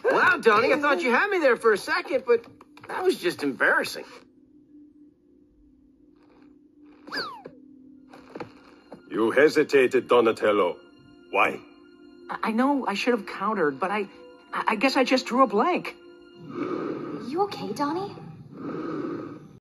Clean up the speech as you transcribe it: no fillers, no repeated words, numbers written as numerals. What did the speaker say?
Wow, Donnie, I thought you had me there for a second, but that was just embarrassing. You hesitated, Donatello. Why? I know I should have countered, but I guess I just drew a blank. You okay, Donnie?